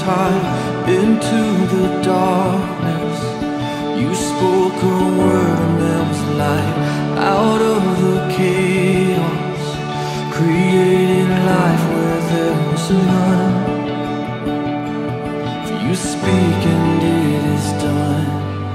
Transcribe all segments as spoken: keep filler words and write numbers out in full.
high into the darkness. You spoke a word and there was light out of the chaos, creating life where there was none. For you speak and it is done.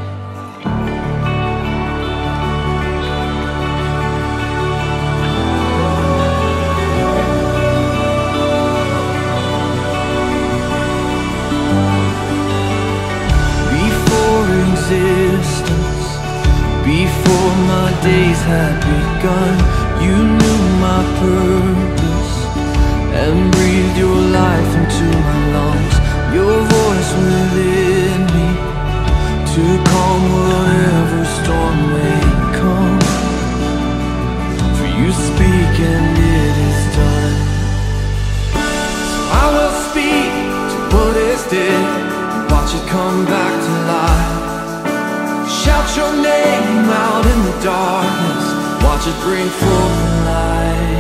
Existence, before my days had begun, you knew my purpose and breathed your life into my lungs. Your voice within me to calm whatever storm may come. For you speak and it is done. So I will speak to what is dead, watch it come back to life. Shout your name out in the darkness, watch it bring forth the light.